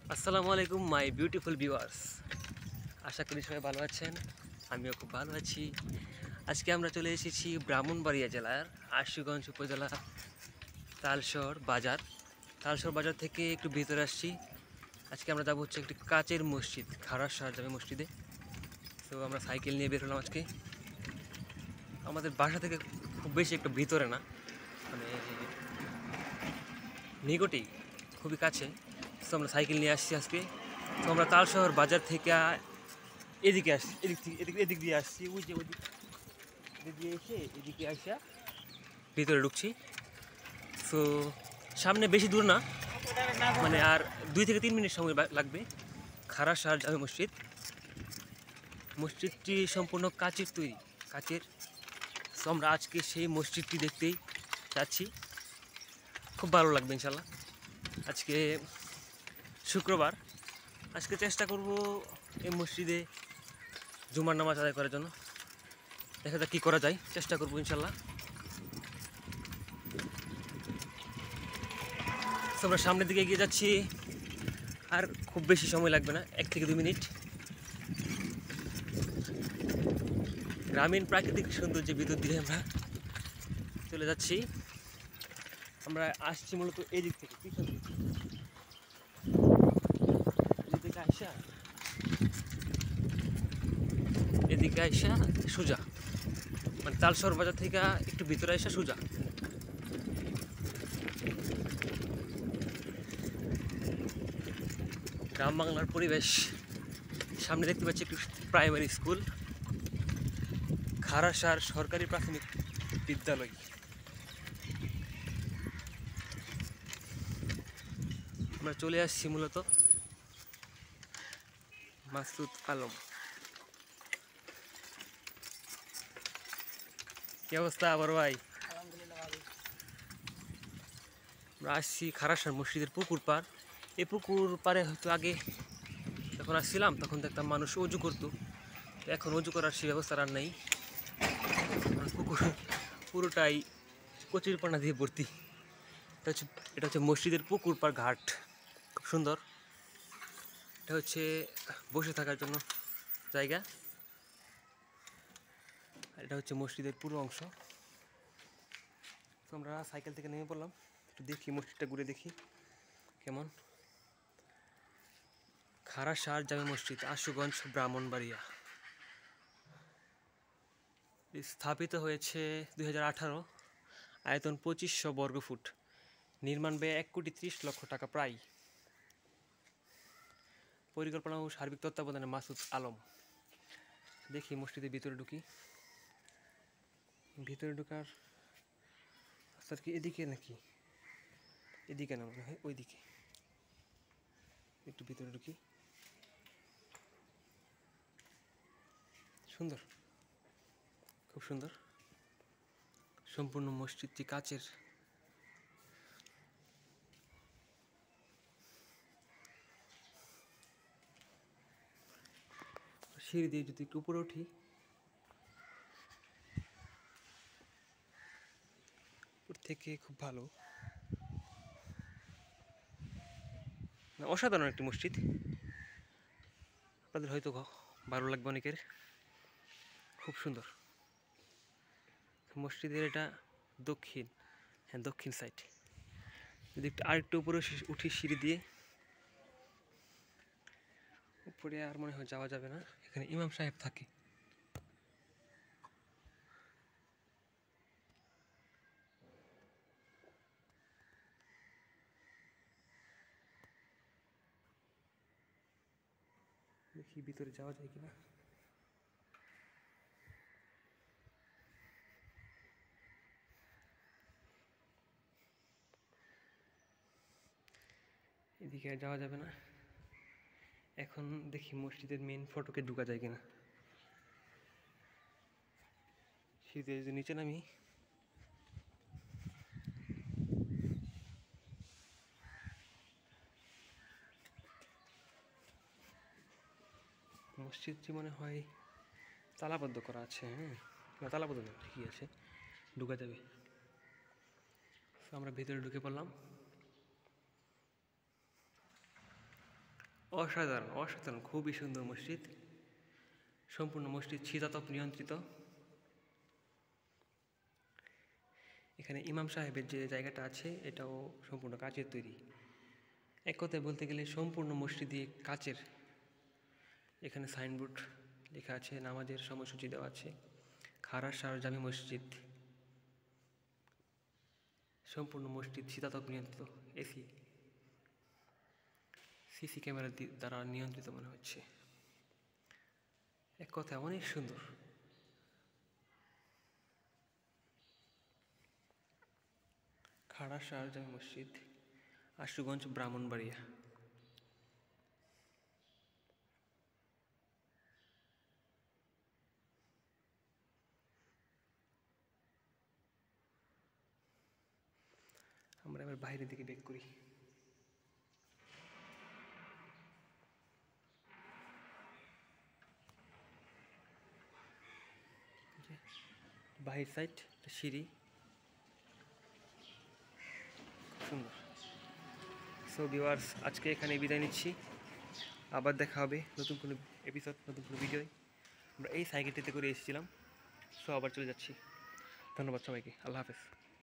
আসসালামু আলাইকুম my beautiful viewers, আশা করি সবাই ভালো আছেন। আমিও খুব ভালো আছি। আজকে আমরা চলে এসেছি ব্রাহ্মণবাড়িয়া জেলার আশুগঞ্জ উপজেলা তালশহর বাজার থেকে একটু ভিতরে আসছি। আজকে আমরা যাবো হচ্ছে একটি কাচের মসজিদ, খারাস শাহ জামে মসজিদে। তো আমরা সাইকেল নিয়ে বের হলাম আজকে। আমাদের বাসা থেকে খুব বেশি একটু ভিতরে না, মানে নিকটেই, খুবই কাছে। তো আমরা সাইকেল নিয়ে আসছি আজকে। তো আমরা তালশহর বাজার থেকে এদিকে আসছি, এদিক দিয়ে আসছি, ওই যে ওদিক দিয়ে এসে এদিকে আসা ভিতরে ঢুকছি। তো সামনে বেশি দূর না, মানে আর 2 থেকে 3 মিনিট সময় লাগবে। খারাস শাহ জামে মসজিদটি সম্পূর্ণ কাচের তৈরি, কাচের। তো আমরা আজকে সেই মসজিদটি দেখতেই যাচ্ছি, খুব ভালো লাগবে ইনশাল্লাহ। আজকে শুক্রবার, আজকে চেষ্টা করব এই মসজিদে জুমার নামাজ আদায় করার জন্য। দেখা যাক কী করা যায়, চেষ্টা করবো ইনশাল্লাহ। তো আমরা সামনের দিকে এগিয়ে যাচ্ছি, আর খুব বেশি সময় লাগবে না, 1 থেকে 2 মিনিট। গ্রামীণ প্রাকৃতিক সৌন্দর্যের ভিতর দিয়ে আমরা চলে যাচ্ছি। আমরা আসছি মূলত এই দিক থেকে, পিছন দিকে এদিকে আইসা সোজা, মানে তালশহর বাজার থেকে একটু ভিতরে আইসা সোজা। গ্রাম বাংলার পরিবেশ। সামনে দেখতে পাচ্ছি একটু প্রাইমারি স্কুল, খারাসার সরকারি প্রাথমিক বিদ্যালয়। আমরা চলে আসছি মূলত মাসুদ আলম। কি অবস্থা বড় ভাই? আমরা আসছি খারাসার মসজিদের পুকুর পাড়। এই পুকুর পাড়ে হয়তো আগে যখন আসছিলাম তখন দেখতাম মানুষ অজু করতো, এখন অজু করার সেই ব্যবস্থা আর নেই। পুকুর পুরোটাই কচুর পানা দিয়ে ভর্তি। এটা হচ্ছে মসজিদের পুকুর পাড় ঘাট, খুব সুন্দর। এটা হচ্ছে বসে থাকার জন্য জায়গা। আর এটা হচ্ছে মসজিদের পুরো অংশ। তো আমরা সাইকেল থেকে নেমে পড়লাম, একটু দেখি মসজিদটা ঘুরে দেখি কেমন। খারাস শাহ জামে মসজিদ, আশুগঞ্জ, ব্রাহ্মণবাড়িয়া। স্থাপিত হয়েছে 2018, আয়তন 2500 বর্গফুট, নির্মাণ ব্যয় 1,30,00,000 টাকা প্রায়। পরিকল্পনা ও সার্বিক তত্ত্বাবধানে মাসুদ আলম। দেখি মসজিদের ভিতরে ঢুকি। ভিতরে ঢোকার রাস্তা কি এদিকে নাকি এদিকে? না, মনে হয় ওইদিকে। একটু ভিতরে ঢুকি। সুন্দর, খুব সুন্দর। সম্পূর্ণ মসজিদটি কাচের। সিঁড়ি দিয়ে যদি একটু উপরে উঠি, উপর থেকে খুব ভালো, অসাধারণ একটি মসজিদ। আপনাদের হয়তো ভালো লাগবে অনেকের, খুব সুন্দর। মসজিদের এটা দক্ষিণ, হ্যাঁ দক্ষিণ সাইড। যদি একটু আরেকটু উপরে উঠি সিঁড়ি দিয়ে, উপরে আর মনে হয় যাওয়া যাবে না। এখানে ইমাম সাহেব থাকে। দেখি ভিতরে যাওয়া যায় কিনা। এদিকে আর যাওয়া যাবে না। এখন দেখি মসজিদের মেন ফটকে ঢুকা যায় কিনা। সিঁড়িতে যদি নিচে নামি, মসজিদটি মনে হয় তালাবদ্ধ করা আছে। হ্যাঁ, না তালাবদ্ধ না, ঠিকই আছে, ঢুকা যাবে। আমরা ভিতরে ঢুকে পড়লাম। অসাধারণ অসাধারণ, খুবই সুন্দর মসজিদ। সম্পূর্ণ মসজিদ শীতাতপ নিয়ন্ত্রিত। এখানে ইমাম সাহেবের যে জায়গাটা আছে এটাও সম্পূর্ণ কাচের তৈরি। এক কথায় বলতে গেলে সম্পূর্ণ মসজিদই কাচের। এখানে সাইনবোর্ড লেখা আছে, নামাজের সময়সূচি দেওয়া আছে। খারাসার জামি মসজিদ, সম্পূর্ণ মসজিদ শীতাতপ নিয়ন্ত্রিত, এসি, সিসি ক্যামেরা দ্বারা নিয়ন্ত্রিত মনে হচ্ছে। এক কথায় অনেক সুন্দর। খারাসার জামি মসজিদ, আশুগঞ্জ, ব্রাহ্মণবাড়িয়া। আমরা এবার বাইরের দিকে বেক করি। বাহির সাইড সিঁড়ি, খুব সুন্দর। সো ভিউয়ার্স, আজকে এখানে বিদায় নিচ্ছি। আবার দেখা হবে নতুন কোনো এপিসোড, নতুন কোনো ভিডিওয়। আমরা এই সাইকেলটিতে করে এসেছিলাম, সো আবার চলে যাচ্ছি। ধন্যবাদ সবাইকে, আল্লাহ হাফেজ।